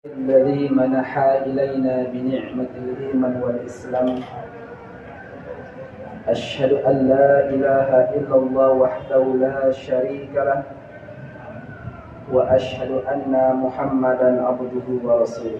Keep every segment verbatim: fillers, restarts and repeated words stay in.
الذي منح إلينا بنعمة الإيمان والإسلام. أشهد أن لا إله إلا الله وحده لا شريك له، وأشهد أن محمدا عبده ورسوله.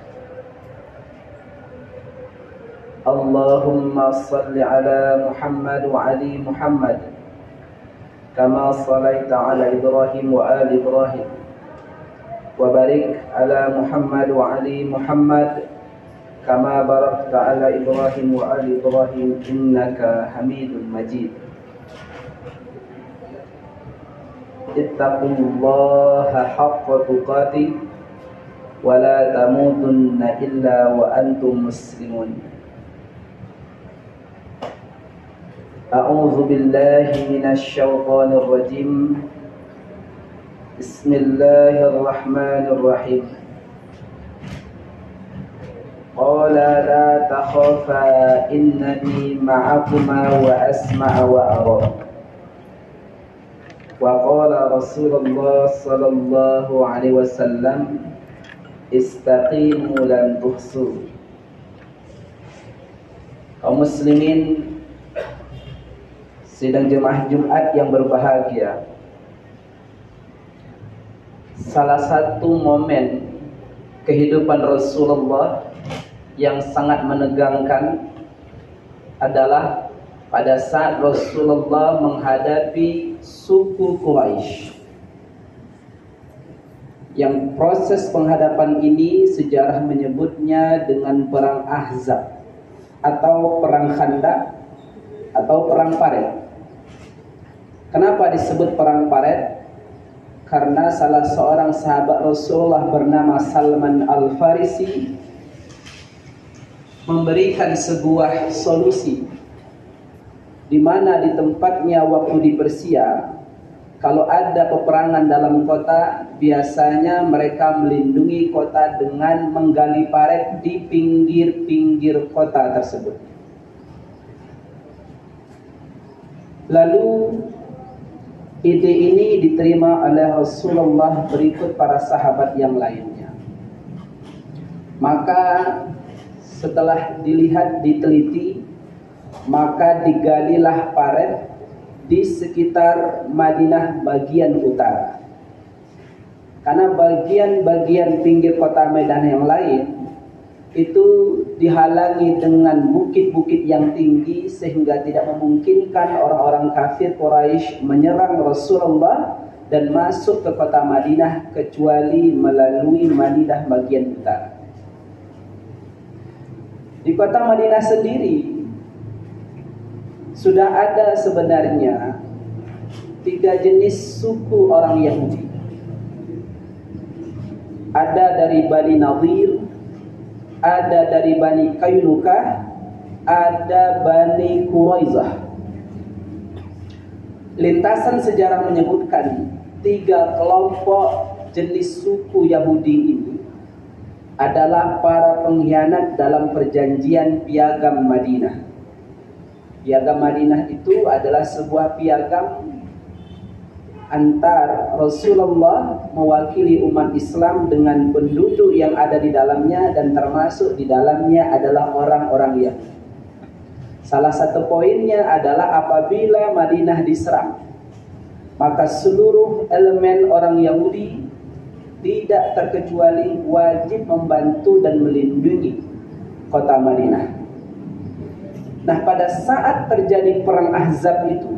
اللهم صل على محمد وعلى محمد كما صليت على إبراهيم وآل إبراهيم، وبارك على محمد وعلى محمد كما باركت على إبراهيم وآل إبراهيم إنك حميد مجيد. اتقوا الله حق تقاته ولا تموتن إلا وأنتم مسلمون. أعوذ بالله من الشيطان الرجيم. بسم الله الرحمن الرحيم. قال لا تخافا إنني معكما وأسمع وأرى. وقال رسول الله صلى الله عليه وسلم استقيموا لن تحصوا. Kaum muslimin sidang jemaah Jumat yang berbahagia, salah satu momen kehidupan Rasulullah yang sangat menegangkan adalah pada saat Rasulullah menghadapi suku Quraisy. Yang proses penghadapan ini sejarah menyebutnya dengan perang Ahzab atau perang Khandaq atau perang Paret. Kenapa disebut perang Paret? Karena salah seorang sahabat Rasulullah bernama Salman Al-Farisi memberikan sebuah solusi, di mana di tempatnya waktu di Persia, kalau ada peperangan dalam kota, biasanya mereka melindungi kota dengan menggali paret di pinggir-pinggir kota tersebut. Lalu ide ini diterima oleh Rasulullah berikut para sahabat yang lainnya. Maka setelah dilihat, diteliti, maka digalilah paret di sekitar Madinah bagian utara. Karena bagian-bagian pinggir kota Medan yang lain itu dihalangi dengan bukit-bukit yang tinggi, sehingga tidak memungkinkan orang-orang kafir Quraisy menyerang Rasulullah dan masuk ke kota Madinah kecuali melalui Madinah bagian utara. Di kota Madinah sendiri sudah ada sebenarnya tiga jenis suku orang Yahudi. Ada dari Bani Nadir, ada dari Bani Qainuqa, ada Bani Quraizah. Lintasan sejarah menyebutkan tiga kelompok jenis suku Yahudi ini adalah para pengkhianat dalam perjanjian piagam Madinah. Piagam Madinah itu adalah sebuah piagam antar Rasulullah mewakili umat Islam dengan penduduk yang ada di dalamnya, dan termasuk di dalamnya adalah orang-orang Yahudi. Salah satu poinnya adalah apabila Madinah diserang, maka seluruh elemen orang Yahudi tidak terkecuali wajib membantu dan melindungi kota Madinah. Nah, pada saat terjadi perang Ahzab itu,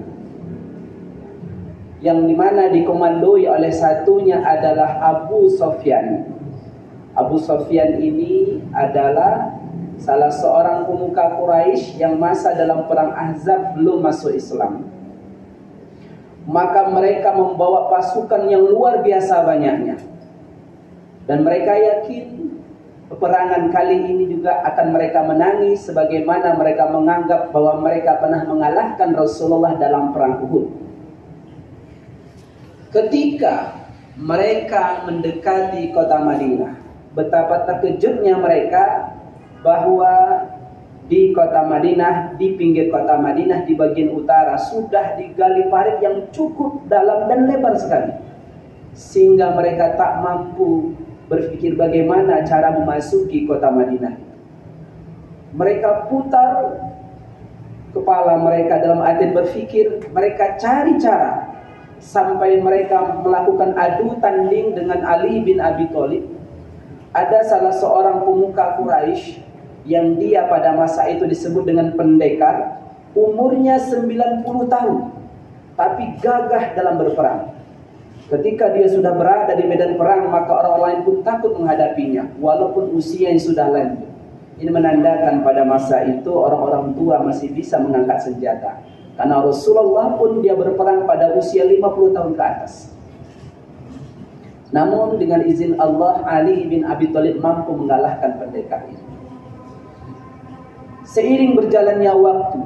yang dimana dikomandoi oleh satunya adalah Abu Sufyan. Abu Sufyan ini adalah salah seorang pemuka Quraisy yang masa dalam perang Ahzab belum masuk Islam. Maka mereka membawa pasukan yang luar biasa banyaknya, dan mereka yakin peperangan kali ini juga akan mereka menangi, sebagaimana mereka menganggap bahwa mereka pernah mengalahkan Rasulullah dalam perang Uhud. Ketika mereka mendekati kota Madinah, betapa terkejutnya mereka bahwa di kota Madinah, di pinggir kota Madinah di bagian utara sudah digali parit yang cukup dalam dan lebar sekali, sehingga mereka tak mampu berpikir bagaimana cara memasuki kota Madinah. Mereka putar kepala mereka dalam arti berpikir, mereka cari cara sampai mereka melakukan adu tanding dengan Ali bin Abi Thalib. Ada salah seorang pemuka Quraisy yang dia pada masa itu disebut dengan pendekar, umurnya sembilan puluh tahun, tapi gagah dalam berperang. Ketika dia sudah berada di medan perang, maka orang lain pun takut menghadapinya, walaupun usia yang sudah lanjut. Ini menandakan pada masa itu orang-orang tua masih bisa mengangkat senjata. Karena Rasulullah pun dia berperang pada usia lima puluh tahun ke atas. Namun dengan izin Allah, Ali bin Abi Thalib mampu mengalahkan pendekar ini. Seiring berjalannya waktu,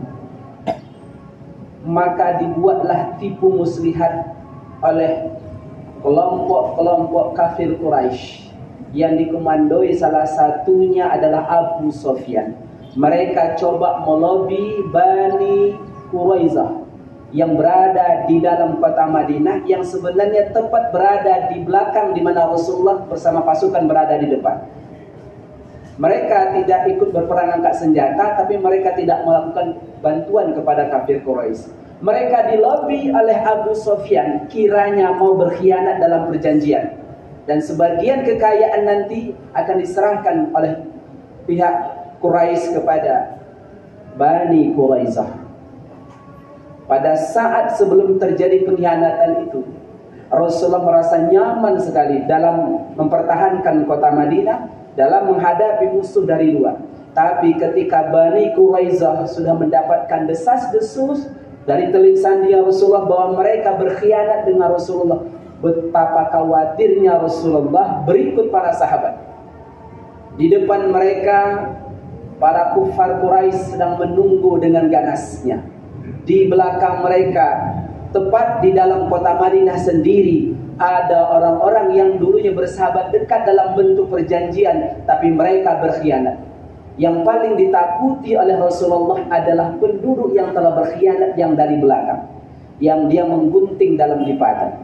maka dibuatlah tipu muslihat oleh kelompok-kelompok kafir Quraisy yang dikomandoi salah satunya adalah Abu Sufyan. Mereka coba melobi Bani Quraizah yang berada di dalam kota Madinah, yang sebenarnya tepat berada di belakang di mana Rasulullah bersama pasukan berada di depan. Mereka tidak ikut berperang angkat senjata, tapi mereka tidak melakukan bantuan kepada kafir Quraisy. Mereka dilobi oleh Abu Sufyan kiranya mau berkhianat dalam perjanjian, dan sebagian kekayaan nanti akan diserahkan oleh pihak Quraisy kepada Bani Quraizah. Pada saat sebelum terjadi pengkhianatan itu, Rasulullah merasa nyaman sekali dalam mempertahankan kota Madinah, dalam menghadapi musuh dari luar. Tapi ketika Bani Quraizah sudah mendapatkan desas-desus dari teling sandi Rasulullah bahwa mereka berkhianat dengan Rasulullah, betapa khawatirnya Rasulullah berikut para sahabat. Di depan mereka, para kufar Quraisy sedang menunggu dengan ganasnya. Di belakang mereka, tepat di dalam kota Madinah sendiri, ada orang-orang yang dulunya bersahabat dekat dalam bentuk perjanjian, tapi mereka berkhianat. Yang paling ditakuti oleh Rasulullah adalah penduduk yang telah berkhianat yang dari belakang, yang dia menggunting dalam lipatan.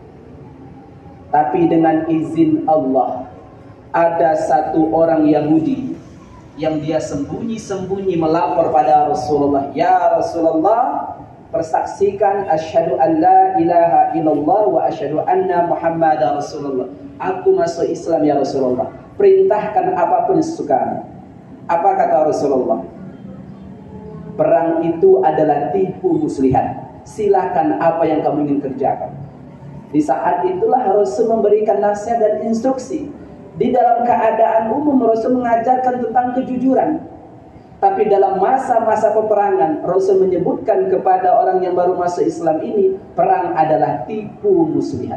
Tapi dengan izin Allah, ada satu orang Yahudi yang dia sembunyi-sembunyi melapor pada Rasulullah, "Ya Rasulullah, persaksikan asyhadu an la ilaha illallah wa asyhadu anna Muhammadar Rasulullah. Aku masuk Islam ya Rasulullah. Perintahkan apapun sesukamu." Apa kata Rasulullah? "Perang itu adalah tipu muslihat. Silakan apa yang kamu ingin kerjakan." Di saat itulah Rasul memberikan nasihat dan instruksi. Di dalam keadaan umum Rasul mengajarkan tentang kejujuran. Tapi dalam masa-masa peperangan, Rasul menyebutkan kepada orang yang baru masuk Islam ini, perang adalah tipu muslihat.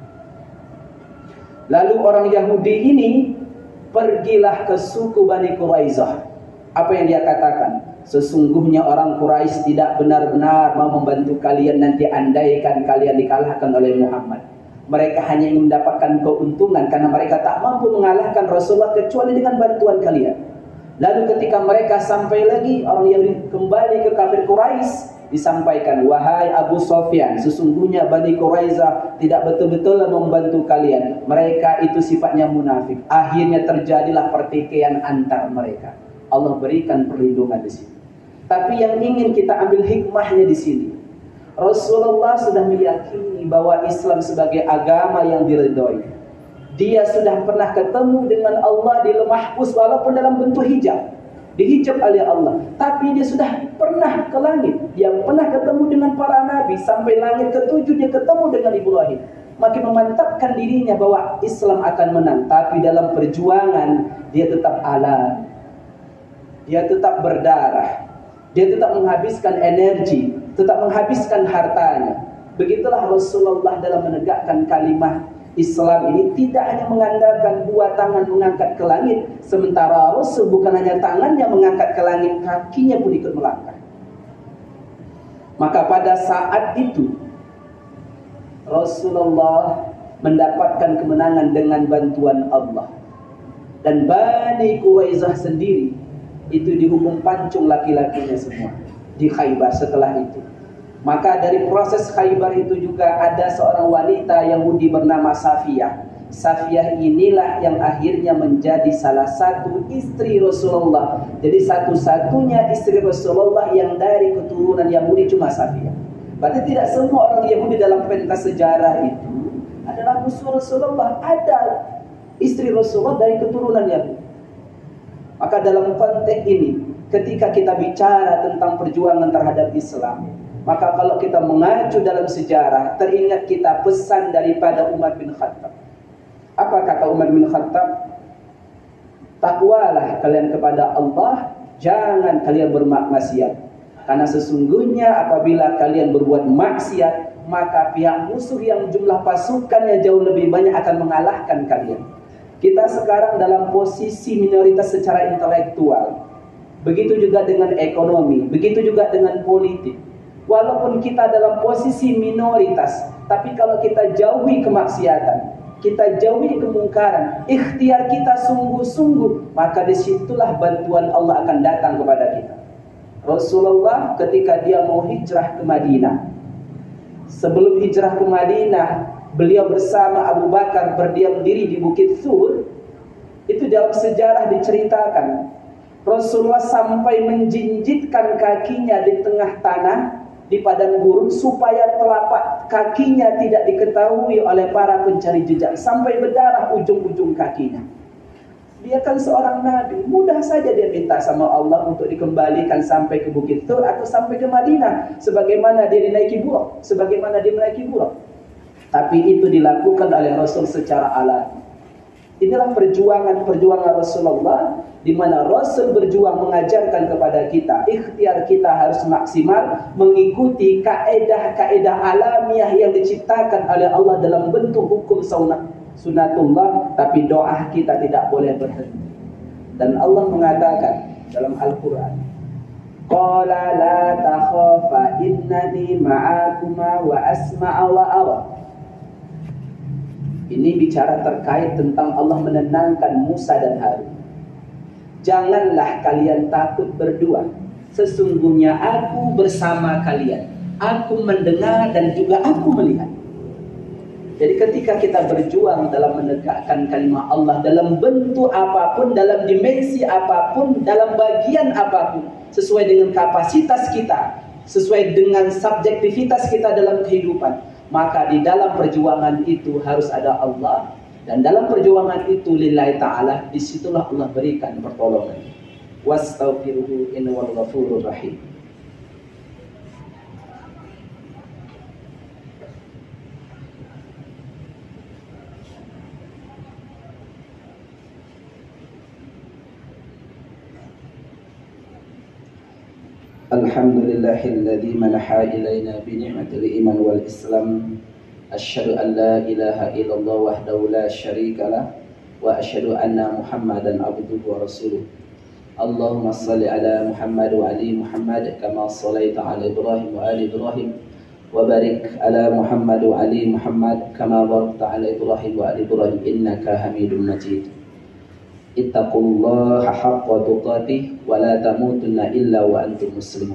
Lalu orang Yahudi ini pergilah ke suku Bani Quraizah. Apa yang dia katakan? "Sesungguhnya orang Quraisy tidak benar-benar mau membantu kalian nanti andaikan kalian dikalahkan oleh Muhammad. Mereka hanya ingin mendapatkan keuntungan karena mereka tak mampu mengalahkan Rasulullah kecuali dengan bantuan kalian." Lalu ketika mereka sampai lagi, orang Yahudi kembali ke kafir Quraisy, disampaikan, "Wahai Abu Sufyan, sesungguhnya Bani Quraizah tidak betul-betul membantu kalian. Mereka itu sifatnya munafik." Akhirnya terjadilah pertikaian antar mereka. Allah berikan perlindungan di sini. Tapi yang ingin kita ambil hikmahnya di sini, Rasulullah sudah meyakini bahwa Islam sebagai agama yang diridhoi. Dia sudah pernah ketemu dengan Allah di Lauh Mahfuz walaupun dalam bentuk hijab, dihijab oleh Allah. Tapi dia sudah pernah ke langit. Dia pernah ketemu dengan para nabi. Sampai langit ketujuh dia ketemu dengan Ibrahim. Makin memantapkan dirinya bahwa Islam akan menang. Tapi dalam perjuangan dia tetap alam. Dia tetap berdarah. Dia tetap menghabiskan energi, tetap menghabiskan hartanya. Begitulah Rasulullah dalam menegakkan kalimat Islam ini tidak hanya mengandalkan dua tangan mengangkat ke langit, sementara Rasul bukan hanya tangannya mengangkat ke langit, kakinya pun ikut melangkah. Maka pada saat itu Rasulullah mendapatkan kemenangan dengan bantuan Allah. Dan Bani Quraizah sendiri itu dihukum pancung laki-lakinya semua di Khaybar setelah itu. Maka dari proses Khaybar itu juga ada seorang wanita Yahudi bernama Safiyah Safiyah inilah yang akhirnya menjadi salah satu istri Rasulullah. Jadi satu-satunya istri Rasulullah yang dari keturunan Yahudi cuma Safiyah. Berarti tidak semua orang Yahudi dalam pentas sejarah itu adalah musuh Rasulullah. Ada istri Rasulullah dari keturunan Yahudi. Maka dalam konteks ini, ketika kita bicara tentang perjuangan terhadap Islam, maka kalau kita mengacu dalam sejarah, teringat kita pesan daripada Umar bin Khattab. Apa kata Umar bin Khattab? Takwalah kalian kepada Allah, jangan kalian bermaksiat. Karena sesungguhnya apabila kalian berbuat maksiat, maka pihak musuh yang jumlah pasukannya jauh lebih banyak akan mengalahkan kalian. Kita sekarang dalam posisi minoritas secara intelektual. Begitu juga dengan ekonomi, begitu juga dengan politik. Walaupun kita dalam posisi minoritas, tapi kalau kita jauhi kemaksiatan, kita jauhi kemungkaran, ikhtiar kita sungguh-sungguh, maka disitulah bantuan Allah akan datang kepada kita. Rasulullah ketika dia mau hijrah ke Madinah, sebelum hijrah ke Madinah, beliau bersama Abu Bakar berdiam diri di Bukit Thur. Itu dalam sejarah diceritakan, Rasulullah sampai menjinjitkan kakinya di tengah tanah di padang gurun supaya telapak kakinya tidak diketahui oleh para pencari jejak, sampai berdarah ujung-ujung kakinya. Dia kan seorang nabi, mudah saja dia minta sama Allah untuk dikembalikan sampai ke Bukit Thur atau sampai ke Madinah, sebagaimana dia dinaiki buruk, sebagaimana dia menaiki buruk. Tapi itu dilakukan oleh Rasul secara alami. Inilah perjuangan-perjuangan Rasulullah, di mana Rasul berjuang mengajarkan kepada kita, ikhtiar kita harus maksimal mengikuti kaedah-kaedah alamiah yang diciptakan oleh Allah dalam bentuk hukum sunnah, sunatullah, tapi doa kita tidak boleh berhenti. Dan Allah mengatakan dalam Al-Quran, Qala la takhafa innani ma'akuma wa asma'a wa ara. Ini bicara terkait tentang Allah menenangkan Musa dan Harun. Janganlah kalian takut berdua. Sesungguhnya aku bersama kalian. Aku mendengar dan juga aku melihat. Jadi ketika kita berjuang dalam menegakkan kalimat Allah dalam bentuk apapun, dalam dimensi apapun, dalam bagian apapun, sesuai dengan kapasitas kita, sesuai dengan subjektivitas kita dalam kehidupan, maka di dalam perjuangan itu harus ada Allah, dan dalam perjuangan itu lillahi ta'ala, disitulah Allah berikan pertolongan. Wastaghfiruhu innahu ghafurur rahim. Alhamdulillahilladzi manaha ilaina bi ni'matil iman wal islam. Asyhadu an la ilaha illallah wahdahu la syarikalah wa asyhadu anna Muhammadan abduhu wa rasuluh. Allahumma shalli ala Muhammad wa ali Muhammad kama shallaita ala Ibrahim wa ali Ibrahim wa barik ala Muhammad wa ali Muhammad kama barakta ala Ibrahim wa ali Ibrahim innaka Hamidum Majid. Ittaqullaha haqqa tuqatih wa la tamutunna illa wa antum muslimun.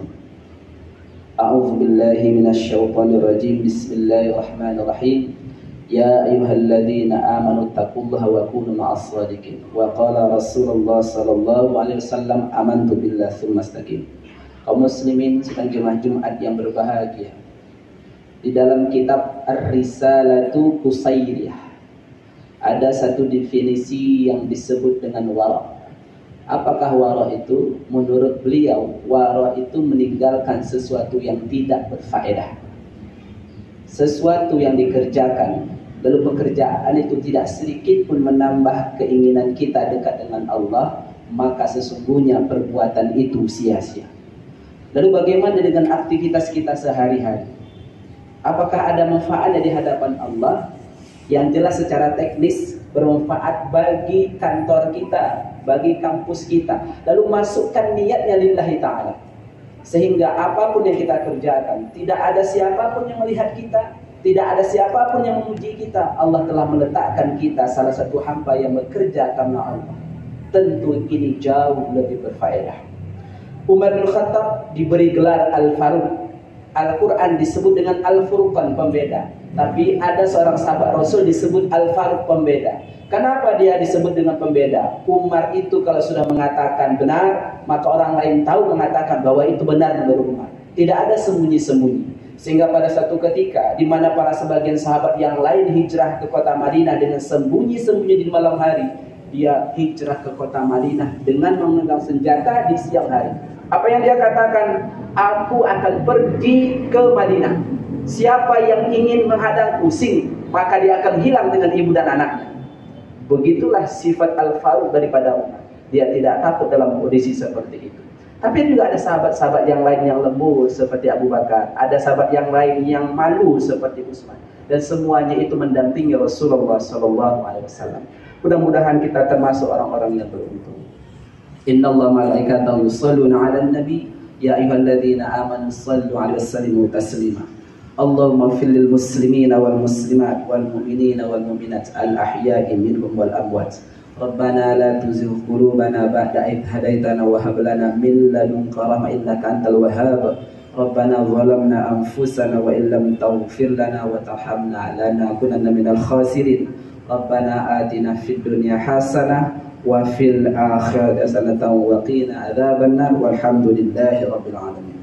A'udzu billahi minasy syaithanir rajim. Bismillahirrahmanirrahim. Ya ayyuhalladzina amanu taqullaha wa kunu ma'as shadiqin. Wa qala Rasulullah sallallahu alaihi wasallam amantu billahi tsumma istaqim. Kaum muslimin sidang jemaah Jumat yang berbahagia, di dalam kitab Ar-Risalatu Qusairiyah ada satu definisi yang disebut dengan wara. Apakah wara itu? Menurut beliau, wara itu meninggalkan sesuatu yang tidak berfaedah, sesuatu yang dikerjakan, lalu pekerjaan itu tidak sedikit pun menambah keinginan kita dekat dengan Allah, maka sesungguhnya perbuatan itu sia-sia. Lalu bagaimana dengan aktivitas kita sehari-hari? Apakah ada manfaatnya di hadapan Allah? Yang jelas secara teknis bermanfaat bagi kantor kita, bagi kampus kita. Lalu masukkan niatnya lillahi ta'ala, sehingga apapun yang kita kerjakan, tidak ada siapapun yang melihat kita, tidak ada siapapun yang memuji kita. Allah telah meletakkan kita salah satu hamba yang bekerja karena Allah. Tentu ini jauh lebih berfaedah. Umar bin Khattab diberi gelar Al-Faruq. Al-Quran disebut dengan Al-Furqan, pembeda. Tapi ada seorang sahabat Rasul disebut Al-Faruq, pembeda. Kenapa dia disebut dengan pembeda? Umar itu kalau sudah mengatakan benar, maka orang lain tahu mengatakan bahwa itu benar menurut Umar. Tidak ada sembunyi-sembunyi. Sehingga pada satu ketika di mana para sebagian sahabat yang lain hijrah ke kota Madinah dengan sembunyi-sembunyi di malam hari, dia hijrah ke kota Madinah dengan memegang senjata di siang hari. Apa yang dia katakan? Aku akan pergi ke Madinah. Siapa yang ingin menghadangku, sini, maka dia akan hilang dengan ibu dan anaknya. Begitulah sifat Al-Faruq daripada Umar. Dia tidak takut dalam kondisi seperti itu. Tapi juga ada sahabat-sahabat yang lain yang lembut seperti Abu Bakar. Ada sahabat yang lain yang malu seperti Utsman. Dan semuanya itu mendampingi Rasulullah Sallallahu Alaihi Wasallam. Mudah-mudahan kita termasuk orang-orang yang beruntung. Inna Allah malaikatahu yusalluna 'alan nabi ya ayyuhalladzina amanu sallu 'alaihi wasallimu taslima. Allahumma ighfir lil muslimina wal muslimat wal mu'minina wal mu'minat al ahya'i minhum wal amwat. Rabbana la tuzigh qulubana ba'da idh hadaytana wa hab lana min ladunka rahmah innaka antal wahhab. Rabbana zalamna anfusana wa illam taghfir lana wa tarhamna lanakunanna minal khasirin. Rabbana atina fid dunya hasanah wa fil akhirati hasanatan wa qina adzabannar walhamdulillahi rabbil alamin.